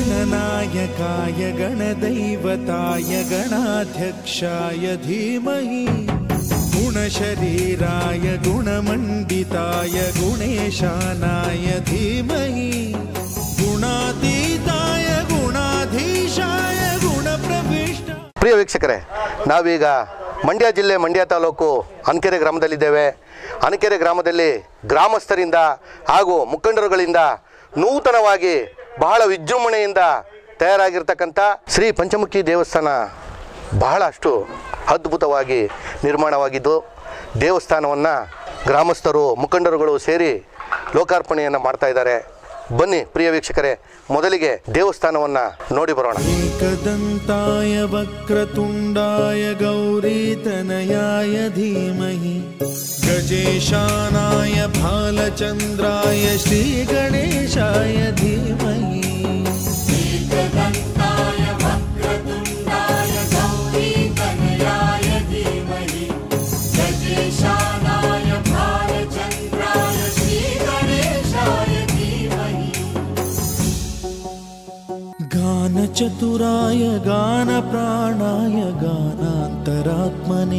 गणनायकाय गणदैवताय गणाध्यक्षाय धीमहि गुणशरीराय गुणमण्डिताय गुणेशानाय धीमहि गुणातीताय गुणाधीशाय गुणप्रविष्ट. ಪ್ರಿಯ ವೀಕ್ಷಕರೇ, ನಾವೀಗ ಮಂಡ್ಯ ಜಿಲ್ಲೆ ಮಂಡ್ಯ ತಾಲೂಕು ಅನಕೆರೆ ಗ್ರಾಮದಲ್ಲಿದ್ದೇವೆ. ಅನಕೆರೆ ಗ್ರಾಮದಲ್ಲಿ ಗ್ರಾಮಸ್ಥರಿಂದ ಹಾಗೂ ಮುಖಂಡರುಗಳಿಂದ ನೂತನವಾಗಿ ಬಹಳ ವಿಜೃಂಭಣೆಯಿಂದ ತಯಾರಾಗಿರ್ತಕ್ಕಂಥ ಶ್ರೀ ಪಂಚಮುಖಿ ದೇವಸ್ಥಾನ ಬಹಳಷ್ಟು ಅದ್ಭುತವಾಗಿ ನಿರ್ಮಾಣವಾಗಿದ್ದು, ದೇವಸ್ಥಾನವನ್ನು ಗ್ರಾಮಸ್ಥರು ಮುಖಂಡರುಗಳು ಸೇರಿ ಲೋಕಾರ್ಪಣೆಯನ್ನು ಮಾಡ್ತಾ ಇದ್ದಾರೆ. ಬನ್ನಿ ಪ್ರಿಯ ವೀಕ್ಷಕರೇ, ಮೊದಲಿಗೆ ದೇವಸ್ಥಾನವನ್ನು ನೋಡಿ ಬರೋಣ. ಏಕದಂತಾಯ ವಕ್ರತುಂಡಾಯ ಗೌರೀತನಯಾಯ ಧೀಮಹಿ ಗಜೇಶಾನಾಯ ಬಾಲಚಂದ್ರಾಯ ಶ್ರೀ ಗಣೇಶಾಯ ಧೀಮಹಿ. ಚತುರಾಯ ಗಾನ ಪ್ರಾಣಾಯ ಗಾನಾಂತರಾತ್ಮನೇ.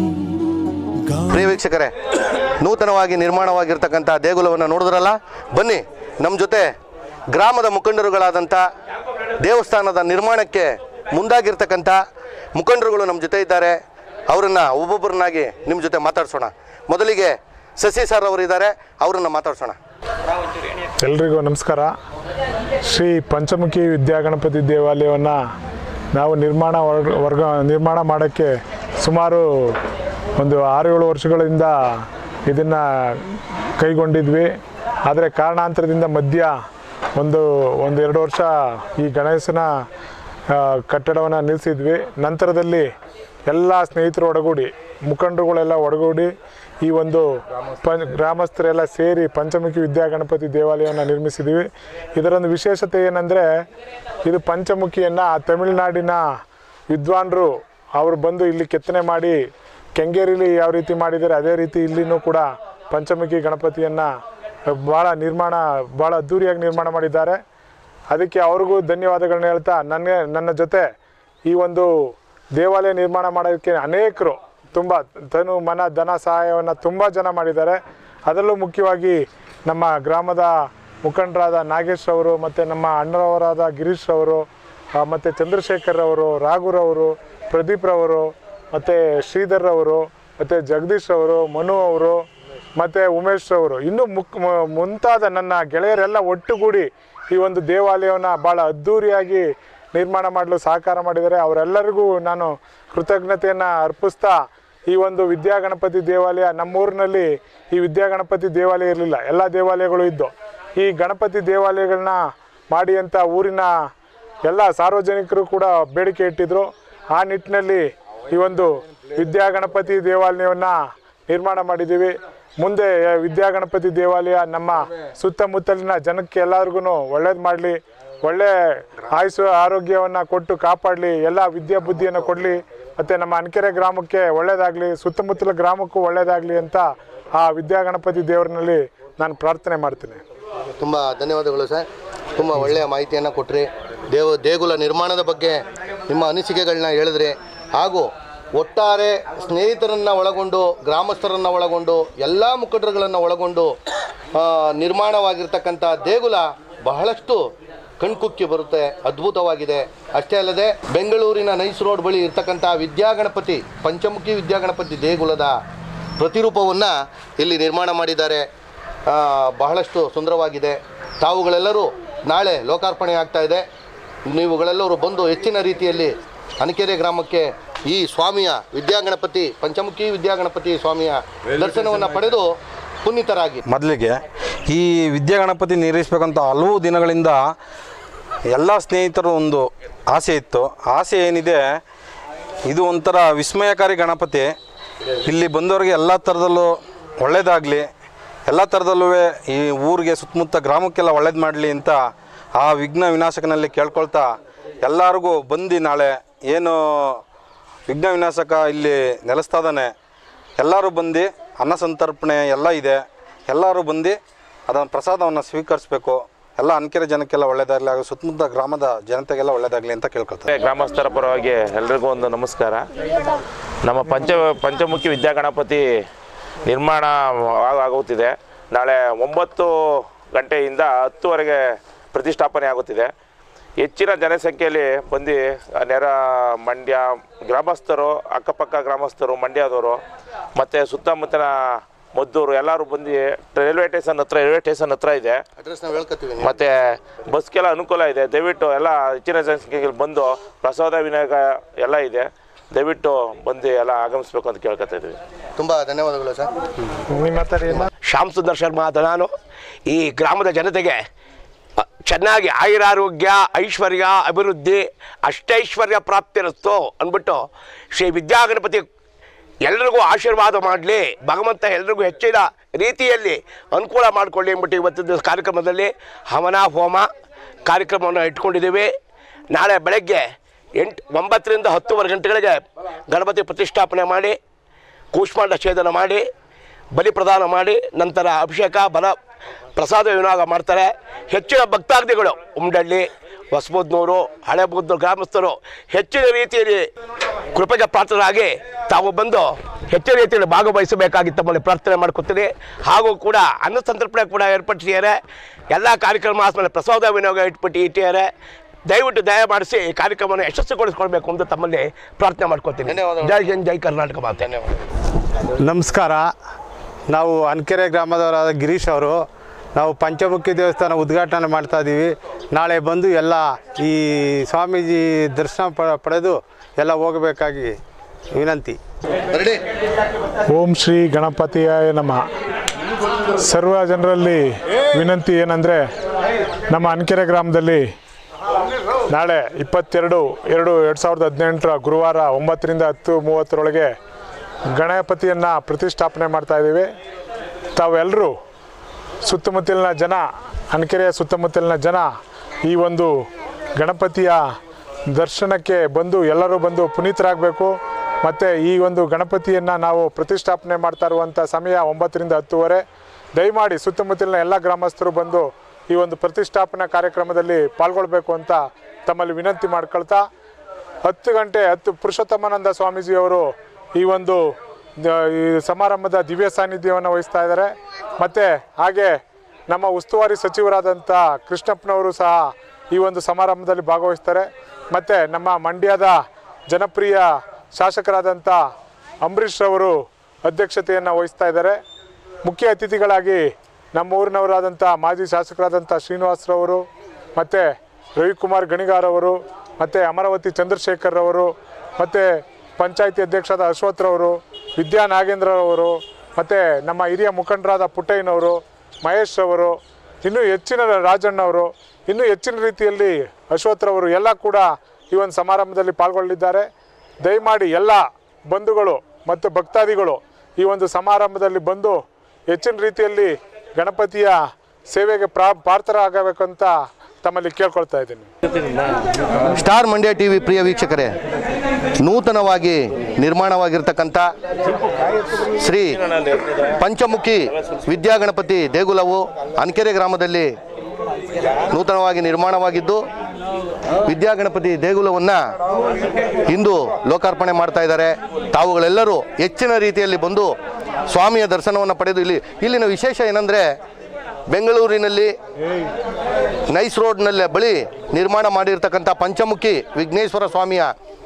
ಪ್ರಿಯ ವೀಕ್ಷಕರೇ, ನೂತನವಾಗಿ ನಿರ್ಮಾಣವಾಗಿರ್ತಕ್ಕಂಥ ದೇಗುಲವನ್ನು ನೋಡಿದ್ರಲ್ಲ, ಬನ್ನಿ ನಮ್ಮ ಜೊತೆ ಗ್ರಾಮದ ಮುಖಂಡರುಗಳಾದಂಥ ದೇವಸ್ಥಾನದ ನಿರ್ಮಾಣಕ್ಕೆ ಮುಂದಾಗಿರ್ತಕ್ಕಂಥ ಮುಖಂಡರುಗಳು ನಮ್ಮ ಜೊತೆ ಇದ್ದಾರೆ. ಅವರನ್ನು ಒಬ್ಬೊಬ್ಬರನ್ನಾಗಿ ನಿಮ್ಮ ಜೊತೆ ಮಾತಾಡ್ಸೋಣ. ಮೊದಲಿಗೆ ಶಶಿ ಸರ್ ಅವರಿದ್ದಾರೆ, ಅವರನ್ನು ಮಾತಾಡ್ಸೋಣ. ಎಲ್ರಿಗೂ ನಮಸ್ಕಾರ. ಶ್ರೀ ಪಂಚಮುಖಿ ವಿದ್ಯಾಗಣಪತಿ ದೇವಾಲಯವನ್ನು ನಾವು ನಿರ್ಮಾಣ ಮಾಡೋಕ್ಕೆ ಸುಮಾರು ಒಂದು 6-7 ವರ್ಷಗಳಿಂದ ಇದನ್ನು ಕೈಗೊಂಡಿದ್ವಿ. ಆದರೆ ಕಾರಣಾಂತರದಿಂದ ಮಧ್ಯ ಒಂದು 2 ವರ್ಷ ಈ ಗಣೇಶನ ಕಟ್ಟಡವನ್ನು ನಿಲ್ಲಿಸಿದ್ವಿ. ನಂತರದಲ್ಲಿ ಎಲ್ಲ ಸ್ನೇಹಿತರು ಒಡಗೂಡಿ, ಮುಖಂಡರುಗಳೆಲ್ಲ ಒಡಗೂಡಿ ಈ ಒಂದು ಗ್ರಾಮಸ್ಥರೆಲ್ಲ ಸೇರಿ ಪಂಚಮುಖಿ ವಿದ್ಯಾಗಣಪತಿ ದೇವಾಲಯವನ್ನು ನಿರ್ಮಿಸಿದ್ದೀವಿ. ಇದರೊಂದು ವಿಶೇಷತೆ ಏನಂದರೆ, ಇದು ಪಂಚಮುಖಿಯನ್ನು ತಮಿಳುನಾಡಿನ ವಿದ್ವಾಂಸರು ಅವರು ಬಂದು ಇಲ್ಲಿ ಕೆತ್ತನೆ ಮಾಡಿ ಕೆಂಗೇರಿಲಿ ಯಾವ ರೀತಿ ಮಾಡಿದ್ದಾರೆ ಅದೇ ರೀತಿ ಇಲ್ಲಿನೂ ಕೂಡ ಪಂಚಮುಖಿ ಗಣಪತಿಯನ್ನು ಭಾಳ ಅದ್ಧೂರಿಯಾಗಿ ನಿರ್ಮಾಣ ಮಾಡಿದ್ದಾರೆ. ಅದಕ್ಕೆ ಅವ್ರಿಗೂ ಧನ್ಯವಾದಗಳನ್ನ ಹೇಳ್ತಾ, ನನ್ನ ಜೊತೆ ಈ ಒಂದು ದೇವಾಲಯ ನಿರ್ಮಾಣ ಮಾಡೋದಕ್ಕೆ ಅನೇಕರು ತುಂಬ ತನು ಮನ ಧನ ಸಹಾಯವನ್ನು ತುಂಬ ಜನ ಮಾಡಿದ್ದಾರೆ. ಅದರಲ್ಲೂ ಮುಖ್ಯವಾಗಿ ನಮ್ಮ ಗ್ರಾಮದ ಮುಖಂಡರಾದ ನಾಗೇಶ್ ಅವರು, ಮತ್ತು ನಮ್ಮ ಅಣ್ಣರವರಾದ ಗಿರೀಶ್ ಅವರು, ಮತ್ತು ಚಂದ್ರಶೇಖರ್ ಅವರು, ರಾಘುರವರು, ಪ್ರದೀಪ್ ರವರು, ಮತ್ತು ಶ್ರೀಧರ್ ಅವರು, ಮತ್ತು ಜಗದೀಶ್ ಅವರು, ಮನು ಅವರು, ಮತ್ತು ಉಮೇಶ್ ಅವರು, ಇನ್ನೂ ಮುಂತಾದ ನನ್ನ ಗೆಳೆಯರೆಲ್ಲ ಒಟ್ಟುಗೂಡಿ ಈ ಒಂದು ದೇವಾಲಯವನ್ನು ಭಾಳ ಅದ್ಧೂರಿಯಾಗಿ ನಿರ್ಮಾಣ ಮಾಡಲು ಸಹಕಾರ ಮಾಡಿದ್ದಾರೆ. ಅವರೆಲ್ಲರಿಗೂ ನಾನು ಕೃತಜ್ಞತೆಯನ್ನು ಅರ್ಪಿಸ್ತಾ, ಈ ಒಂದು ವಿದ್ಯಾಗಣಪತಿ ದೇವಾಲಯ ನಮ್ಮೂರಿನಲ್ಲಿ ಈ ವಿದ್ಯಾಗಣಪತಿ ದೇವಾಲಯ ಇರಲಿಲ್ಲ, ಎಲ್ಲ ದೇವಾಲಯಗಳು ಇದ್ದು. ಈ ಗಣಪತಿ ದೇವಾಲಯಗಳನ್ನ ಮಾಡಿ ಅಂತ ಊರಿನ ಎಲ್ಲ ಸಾರ್ವಜನಿಕರು ಕೂಡ ಬೇಡಿಕೆ ಇಟ್ಟಿದ್ರು. ಆ ನಿಟ್ಟಿನಲ್ಲಿ ಈ ಒಂದು ವಿದ್ಯಾಗಣಪತಿ ದೇವಾಲಯವನ್ನು ನಿರ್ಮಾಣ ಮಾಡಿದ್ದೀವಿ. ಮುಂದೆ ವಿದ್ಯಾಗಣಪತಿ ದೇವಾಲಯ ನಮ್ಮ ಸುತ್ತಮುತ್ತಲಿನ ಜನಕ್ಕೆ ಎಲ್ಲರಿಗೂ ಒಳ್ಳೇದು ಮಾಡಲಿ, ಒಳ್ಳೆ ಆಯುಷು ಆರೋಗ್ಯವನ್ನು ಕೊಟ್ಟು ಕಾಪಾಡಲಿ, ಎಲ್ಲ ವಿದ್ಯಾ ಬುದ್ಧಿಯನ್ನು ಕೊಡಲಿ, ಮತ್ತು ನಮ್ಮ ಅನಕೆರೆ ಗ್ರಾಮಕ್ಕೆ ಒಳ್ಳೆಯದಾಗಲಿ, ಸುತ್ತಮುತ್ತಲ ಗ್ರಾಮಕ್ಕೂ ಒಳ್ಳೆಯದಾಗಲಿ ಅಂತ ಆ ವಿದ್ಯಾಗಣಪತಿ ದೇವರಿನಲ್ಲಿ ನಾನು ಪ್ರಾರ್ಥನೆ ಮಾಡ್ತೀನಿ. ತುಂಬ ಧನ್ಯವಾದಗಳು ಸರ್. ತುಂಬ ಒಳ್ಳೆಯ ಮಾಹಿತಿಯನ್ನು ಕೊಟ್ಟರೆ, ದೇಗುಲ ನಿರ್ಮಾಣದ ಬಗ್ಗೆ ನಿಮ್ಮ ಅನಿಸಿಕೆಗಳನ್ನ ಹೇಳಿದ್ರಿ. ಹಾಗೂ ಒಟ್ಟಾರೆ ಸ್ನೇಹಿತರನ್ನು ಒಳಗೊಂಡು, ಗ್ರಾಮಸ್ಥರನ್ನು ಒಳಗೊಂಡು, ಎಲ್ಲ ಮುಖಂಡರುಗಳನ್ನು ಒಳಗೊಂಡು ನಿರ್ಮಾಣವಾಗಿರ್ತಕ್ಕಂಥ ದೇಗುಲ ಬಹಳಷ್ಟು ಕಣ್ಕುಕ್ಕಿ ಬರುತ್ತೆ, ಅದ್ಭುತವಾಗಿದೆ. ಅಷ್ಟೇ ಅಲ್ಲದೆ ಬೆಂಗಳೂರಿನ ನೈಸ್ ರೋಡ್ ಬಳಿ ಇರ್ತಕ್ಕಂಥ ವಿದ್ಯಾಗಣಪತಿ ಪಂಚಮುಖಿ ವಿದ್ಯಾಗಣಪತಿ ದೇಗುಲದ ಪ್ರತಿರೂಪವನ್ನು ಇಲ್ಲಿ ನಿರ್ಮಾಣ ಮಾಡಿದ್ದಾರೆ. ಬಹಳಷ್ಟು ಸುಂದರವಾಗಿದೆ. ತಾವುಗಳೆಲ್ಲರೂ ನಾಳೆ ಲೋಕಾರ್ಪಣೆ ಆಗ್ತಾ ಇದೆ. ನೀವುಗಳೆಲ್ಲರೂ ಬಂದು ಹೆಚ್ಚಿನ ರೀತಿಯಲ್ಲಿ ಅನಕೆರೆ ಗ್ರಾಮಕ್ಕೆ ಈ ಸ್ವಾಮಿಯ ವಿದ್ಯಾಗಣಪತಿ ಪಂಚಮುಖಿ ವಿದ್ಯಾಗಣಪತಿ ಸ್ವಾಮಿಯ ದರ್ಶನವನ್ನು ಪಡೆದು ಪುನೀತರಾಗಿ. ಮೊದಲಿಗೆ ಈ ವಿದ್ಯಾಗಣಪತಿ ನಿರ್ಮಿಸಬೇಕಂತ ಹಲವು ದಿನಗಳಿಂದ ಎಲ್ಲ ಸ್ನೇಹಿತರು ಒಂದು ಆಸೆ ಇತ್ತು. ಆಸೆ ಏನಿದೆ, ಇದು ಒಂಥರ ವಿಸ್ಮಯಕಾರಿ ಗಣಪತಿ. ಇಲ್ಲಿ ಬಂದವರಿಗೆ ಎಲ್ಲ ಥರದಲ್ಲೂ ಒಳ್ಳೆಯದಾಗಲಿ, ಎಲ್ಲ ಥರದಲ್ಲೂ ಈ ಊರಿಗೆ ಸುತ್ತಮುತ್ತ ಗ್ರಾಮಕ್ಕೆಲ್ಲ ಒಳ್ಳೇದು ಮಾಡಲಿ ಅಂತ ಆ ವಿಘ್ನ ವಿನಾಶಕನಲ್ಲಿ ಕೇಳ್ಕೊಳ್ತಾ, ಎಲ್ಲರಿಗೂ ಬಂದು ನಾಳೆ ಏನು ವಿಘ್ನ ವಿನಾಶಕ ಇಲ್ಲಿ ನೆಲೆಸ್ತಾ ಇದ್ದಾನೆ, ಎಲ್ಲರೂ ಬಂದು ಅನ್ನ ಸಂತರ್ಪಣೆ ಎಲ್ಲ ಇದೆ, ಎಲ್ಲರೂ ಬಂದು ಅದನ್ನು ಪ್ರಸಾದವನ್ನು ಸ್ವೀಕರಿಸಬೇಕು. ಎಲ್ಲ ಅನ್ಕೆರೆ ಜನಕ್ಕೆಲ್ಲ ಒಳ್ಳೆಯದಾಗಲಿ ಹಾಗೂ ಸುತ್ತಮುತ್ತ ಗ್ರಾಮದ ಜನತೆಗೆಲ್ಲ ಒಳ್ಳೆಯದಾಗಲಿ ಅಂತ ಕೇಳ್ಕೊಳ್ತಾರೆ. ಗ್ರಾಮಸ್ಥರ ಪರವಾಗಿ ಎಲ್ರಿಗೂ ಒಂದು ನಮಸ್ಕಾರ. ನಮ್ಮ ಪಂಚಮುಖಿ ವಿದ್ಯಾಗಣಪತಿ ನಿರ್ಮಾಣ ಆಗುತ್ತಿದೆ. ನಾಳೆ 9 ಗಂಟೆಯಿಂದ 10ವರೆಗೆ ಪ್ರತಿಷ್ಠಾಪನೆ ಆಗುತ್ತಿದೆ. ಹೆಚ್ಚಿನ ಜನಸಂಖ್ಯೆಯಲ್ಲಿ ಬಂದು ಮಂಡ್ಯ ಗ್ರಾಮಸ್ಥರು, ಅಕ್ಕಪಕ್ಕ ಗ್ರಾಮಸ್ಥರು, ಮಂಡ್ಯದವರು ಮತ್ತು ಸುತ್ತಮುತ್ತಲ ಮದ್ದೂರು ಎಲ್ಲರೂ ಬಂದು ರೈಲ್ವೆ ಸ್ಟೇಷನ್ ಹತ್ರ ಇದೆ. ಮತ್ತು ಬಸ್ಗೆಲ್ಲ ಅನುಕೂಲ ಇದೆ. ದಯವಿಟ್ಟು ಎಲ್ಲ ಹೆಚ್ಚಿನ ಜನಸಂಖ್ಯೆಯಲ್ಲಿ ಬಂದು ಪ್ರಸಾದ ವಿನಿಯೋಗ ಎಲ್ಲ ಇದೆ. ದಯವಿಟ್ಟು ಬಂದು ಎಲ್ಲ ಆಗಮಿಸ್ಬೇಕು ಅಂತ ಕೇಳ್ಕೊತಾ ಇದ್ದೀವಿ. ತುಂಬ ಧನ್ಯವಾದಗಳು ಸರ್. ಶ್ಯಾಮ್ ಸುಂದರ್ ಶರ್ಮಾ ಅಂತ ನಾನು. ಈ ಗ್ರಾಮದ ಜನತೆಗೆ ಚೆನ್ನಾಗಿ ಆಯುರಾರೋಗ್ಯ, ಐಶ್ವರ್ಯ, ಅಭಿವೃದ್ಧಿ, ಅಷ್ಟೈಶ್ವರ್ಯ ಪ್ರಾಪ್ತಿರಸ್ತು ಅಂದ್ಬಿಟ್ಟು ಶ್ರೀ ವಿದ್ಯಾಗಣಪತಿ ಎಲ್ಲರಿಗೂ ಆಶೀರ್ವಾದ ಮಾಡಲಿ, ಭಗವಂತ ಎಲ್ಲರಿಗೂ ಹೆಚ್ಚಿನ ರೀತಿಯಲ್ಲಿ ಅನುಕೂಲ ಮಾಡಿಕೊಳ್ಳಿ ಅಂದ್ಬಿಟ್ಟು ಇವತ್ತಿನ ಕಾರ್ಯಕ್ರಮದಲ್ಲಿ ಹವನ ಹೋಮ ಕಾರ್ಯಕ್ರಮವನ್ನು ಇಟ್ಕೊಂಡಿದ್ದೀವಿ. ನಾಳೆ ಬೆಳಗ್ಗೆ 9ರಿಂದ 10 ಗಂಟೆಗಳಿಗೆ ಗಣಪತಿ ಪ್ರತಿಷ್ಠಾಪನೆ ಮಾಡಿ, ಕೂಷ್ಮಾಂಡ ಛೇದನ ಮಾಡಿ, ಬಲಿ ಪ್ರದಾನ ಮಾಡಿ, ನಂತರ ಅಭಿಷೇಕ, ಪ್ರಸಾದ ವಿನಿಯೋಗ ಮಾಡ್ತಾರೆ. ಹೆಚ್ಚಿನ ಭಕ್ತಾದಿಗಳು ಉಮ್ಡಳ್ಳಿ, ಹೊಸಬುದ್ನೂರು, ಹಳೆಬುದ್ನೂರು ಗ್ರಾಮಸ್ಥರು ಹೆಚ್ಚಿನ ರೀತಿಯಲ್ಲಿ ಕೃಪೆಗೆ ಪಾತ್ರರಾಗಿ ತಾವು ಬಂದು ಹೆಚ್ಚಿನ ರೀತಿಯಲ್ಲಿ ಭಾಗವಹಿಸಬೇಕಾಗಿ ತಮ್ಮಲ್ಲಿ ಪ್ರಾರ್ಥನೆ ಮಾಡ್ಕೊತೀನಿ. ಹಾಗೂ ಕೂಡ ಅನ್ನ ಸಂತರ್ಪಣೆ ಕೂಡ ಏರ್ಪಡಿಸಿದ್ದಾರೆ. ಎಲ್ಲ ಕಾರ್ಯಕ್ರಮ ಆದಮೇಲೆ ಪ್ರಸಾದ ವಿನಿಯೋಗ ಇಟ್ಟಿದ್ದಾರೆ. ದಯವಿಟ್ಟು ದಯಮಾಡಿಸಿ ಈ ಕಾರ್ಯಕ್ರಮವನ್ನು ಯಶಸ್ವಿಗೊಳಿಸ್ಕೊಳ್ಬೇಕು ಅಂತ ತಮ್ಮಲ್ಲಿ ಪ್ರಾರ್ಥನೆ ಮಾಡ್ಕೊತೀನಿ. ಜೈ ಹಿಂದ್, ಜೈ ಕರ್ನಾಟಕ ಮಾತೆ. ನಮಸ್ಕಾರ. ನಾವು ಅನ್ಕೆರೆ ಗ್ರಾಮದವರಾದ ಗಿರೀಶ್ ಅವರು. ನಾವು ಪಂಚಮುಖಿ ದೇವಸ್ಥಾನ ಉದ್ಘಾಟನೆ ಮಾಡ್ತಾಯಿದ್ದೀವಿ. ನಾಳೆ ಬಂದು ಎಲ್ಲ ಈ ಸ್ವಾಮೀಜಿ ದರ್ಶನ ಪಡೆದು ಎಲ್ಲ ಹೋಗಬೇಕಾಗಿ ವಿನಂತಿ. ಓಂ ಶ್ರೀ ಗಣಪತಿಯಾಯ ನಮಃ. ಸರ್ವ ಜನರಲ್ಲಿ ವಿನಂತಿ ಏನಂದರೆ, ನಮ್ಮ ಅನ್ಕೆರೆ ಗ್ರಾಮದಲ್ಲಿ ನಾಳೆ 22/2/2018 ಗುರುವಾರ 9ರಿಂದ 10:30 ಗಣಪತಿಯನ್ನು ಪ್ರತಿಷ್ಠಾಪನೆ ಮಾಡ್ತಾಯಿದ್ದೀವಿ. ತಾವೆಲ್ಲರೂ ಸುತ್ತಮುತ್ತಲಿನ ಜನ, ಅನ್ಕೆರೆಯ ಸುತ್ತಮುತ್ತಲಿನ ಜನ ಈ ಒಂದು ಗಣಪತಿಯ ದರ್ಶನಕ್ಕೆ ಬಂದು ಎಲ್ಲರೂ ಬಂದು ಪುನೀತರಾಗಬೇಕು. ಮತ್ತು ಈ ಒಂದು ಗಣಪತಿಯನ್ನು ನಾವು ಪ್ರತಿಷ್ಠಾಪನೆ ಮಾಡ್ತಾ ಇರುವಂಥ ಸಮಯ 9ರಿಂದ 10:30. ದಯಮಾಡಿ ಸುತ್ತಮುತ್ತಲಿನ ಎಲ್ಲ ಗ್ರಾಮಸ್ಥರು ಬಂದು ಈ ಒಂದು ಪ್ರತಿಷ್ಠಾಪನಾ ಕಾರ್ಯಕ್ರಮದಲ್ಲಿ ಪಾಲ್ಗೊಳ್ಬೇಕು ಅಂತ ತಮ್ಮಲ್ಲಿ ವಿನಂತಿ ಮಾಡ್ಕೊಳ್ತಾ, 10 ಗಂಟೆ ಪುರುಷೋತ್ತಮಾನಂದ ಸ್ವಾಮೀಜಿಯವರು ಈ ಒಂದು ಈ ಸಮಾರಂಭದ ದಿವ್ಯ ಸಾನ್ನಿಧ್ಯವನ್ನು ವಹಿಸ್ತಾ ಇದ್ದಾರೆ. ಮತ್ತು ಹಾಗೆ ನಮ್ಮ ಉಸ್ತುವಾರಿ ಸಚಿವರಾದಂಥ ಕೃಷ್ಣಪ್ಪನವರು ಸಹ ಈ ಒಂದು ಸಮಾರಂಭದಲ್ಲಿ ಭಾಗವಹಿಸ್ತಾರೆ. ಮತ್ತು ನಮ್ಮ ಮಂಡ್ಯದ ಜನಪ್ರಿಯ ಶಾಸಕರಾದಂಥ ಅಂಬರೀಷ್ ಅವರು ಅಧ್ಯಕ್ಷತೆಯನ್ನು ವಹಿಸ್ತಾ ಇದ್ದಾರೆ. ಮುಖ್ಯ ಅತಿಥಿಗಳಾಗಿ ನಮ್ಮ ಊರಿನವರಾದಂಥ ಮಾಜಿ ಶಾಸಕರಾದಂಥ ಶ್ರೀನಿವಾಸರವರು, ಮತ್ತು ರವಿಕುಮಾರ್ ಗಣಿಗಾರವರು, ಮತ್ತು ಅಮರಾವತಿ ಚಂದ್ರಶೇಖರ್ರವರು, ಮತ್ತು ಪಂಚಾಯತಿ ಅಧ್ಯಕ್ಷರಾದ ಅಶ್ವಥ್ರವರು, ವಿದ್ಯಾ ನಾಗೇಂದ್ರರವರು, ಮತ್ತು ನಮ್ಮ ಹಿರಿಯ ಮುಖಂಡರಾದ ಪುಟ್ಟಯ್ಯನವರು, ಮಹೇಶ್ ಅವರು, ಇನ್ನೂ ಹೆಚ್ಚಿನ ರಾಜಣ್ಣವರು, ಇನ್ನೂ ಹೆಚ್ಚಿನ ರೀತಿಯಲ್ಲಿ ಅಶ್ವಥ್ರವರು ಎಲ್ಲ ಕೂಡ ಈ ಒಂದು ಸಮಾರಂಭದಲ್ಲಿ ಪಾಲ್ಗೊಳ್ಳಲಿದ್ದಾರೆ. ದಯಮಾಡಿ ಎಲ್ಲ ಬಂಧುಗಳು ಮತ್ತು ಭಕ್ತಾದಿಗಳು ಈ ಒಂದು ಸಮಾರಂಭದಲ್ಲಿ ಬಂದು ಹೆಚ್ಚಿನ ರೀತಿಯಲ್ಲಿ ಗಣಪತಿಯ ಸೇವೆಗೆ ಪಾತ್ರರಾಗಬೇಕಂತ ತಮ್ಮಲ್ಲಿ ಕೇಳ್ಕೊಳ್ತಾ ಇದ್ದೀನಿ. ಸ್ಟಾರ್ ಮಂಡ್ಯ ಟಿವಿ ಪ್ರಿಯ ವೀಕ್ಷಕರೇ, ನೂತನವಾಗಿ ನಿರ್ಮಾಣವಾಗಿರ್ತಕ್ಕಂಥ ಶ್ರೀ ಪಂಚಮುಖಿ ವಿದ್ಯಾಗಣಪತಿ ದೇಗುಲವು ಅನ್ಕೆರೆ ಗ್ರಾಮದಲ್ಲಿ ನೂತನವಾಗಿ ನಿರ್ಮಾಣವಾಗಿದ್ದು, ವಿದ್ಯಾಗಣಪತಿ ದೇಗುಲವನ್ನು ಇಂದು ಲೋಕಾರ್ಪಣೆ ಮಾಡ್ತಾ ಇದ್ದಾರೆ. ತಾವುಗಳೆಲ್ಲರೂ ಹೆಚ್ಚಿನ ರೀತಿಯಲ್ಲಿ ಬಂದು ಸ್ವಾಮಿಯ ದರ್ಶನವನ್ನು ಪಡೆದು ಇಲ್ಲಿನ ವಿಶೇಷ ಏನಂದರೆ, ಬೆಂಗಳೂರಿನಲ್ಲಿ ನೈಸ್ ರೋಡ್ನಲ್ಲಿ ಬಳಿ ನಿರ್ಮಾಣ ಮಾಡಿರ್ತಕ್ಕಂಥ ಪಂಚಮುಖಿ ವಿಘ್ನೇಶ್ವರ ಸ್ವಾಮಿಯ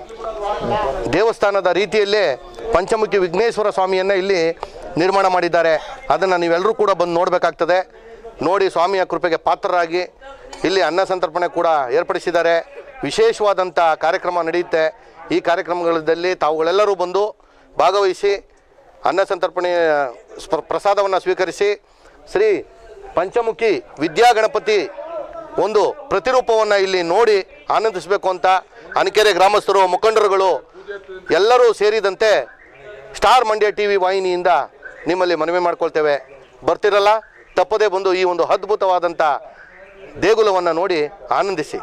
ದೇವಸ್ಥಾನದ ರೀತಿಯಲ್ಲೇ ಪಂಚಮುಖಿ ವಿಘ್ನೇಶ್ವರ ಸ್ವಾಮಿಯನ್ನು ಇಲ್ಲಿ ನಿರ್ಮಾಣ ಮಾಡಿದ್ದಾರೆ. ಅದನ್ನು ನೀವೆಲ್ಲರೂ ಕೂಡ ಬಂದು ನೋಡಬೇಕಾಗ್ತದೆ. ನೋಡಿ ಸ್ವಾಮಿಯ ಕೃಪೆಗೆ ಪಾತ್ರರಾಗಿ ಇಲ್ಲಿ ಅನ್ನ ಸಂತರ್ಪಣೆ ಕೂಡ ಏರ್ಪಡಿಸಿದ್ದಾರೆ. ವಿಶೇಷವಾದಂಥ ಕಾರ್ಯಕ್ರಮ ನಡೆಯುತ್ತೆ. ಈ ಕಾರ್ಯಕ್ರಮಗಳಲ್ಲಿ ತಾವುಗಳೆಲ್ಲರೂ ಬಂದು ಭಾಗವಹಿಸಿ ಅನ್ನ ಸಂತರ್ಪಣೆ ಪ್ರಸಾದವನ್ನು ಸ್ವೀಕರಿಸಿ ಶ್ರೀ ಪಂಚಮುಖಿ ವಿದ್ಯಾಗಣಪತಿ ಒಂದು ಪ್ರತಿರೂಪವನ್ನು ಇಲ್ಲಿ ನೋಡಿ ಆನಂದಿಸಬೇಕು ಅಂತ ಅನ್ಕೆರೆ ಗ್ರಾಮಸ್ಥರು, ಮುಖಂಡರುಗಳು ಎಲ್ಲರೂ ಸೇರಿದಂತೆ ಸ್ಟಾರ್ ಮಂಡ್ಯ ಟಿವಿ ವಾಹಿನಿಯಿಂದ ನಿಮ್ಮಲ್ಲಿ ಮನವಿ ಮಾಡ್ಕೊಳ್ತೇವೆ. ಬರ್ತಿರಲ್ಲ, ತಪ್ಪದೇ ಬಂದು ಈ ಒಂದು ಅದ್ಭುತವಾದಂಥ ದೇಗುಲವನ್ನು ನೋಡಿ ಆನಂದಿಸಿ.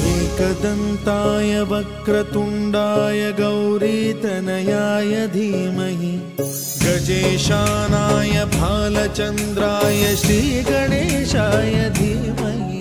ಏಕದಂತಾಯ ವಕ್ರತುಂಡಾಯ ಗೌರೀತನಯಾಯ ಧೀಮಹಿ ಗಜೇಶಾನಾಯ ಭಾಲಚಂದ್ರಾಯ ಶ್ರೀ ಗಣೇಶಾಯ ಧೀಮಹಿ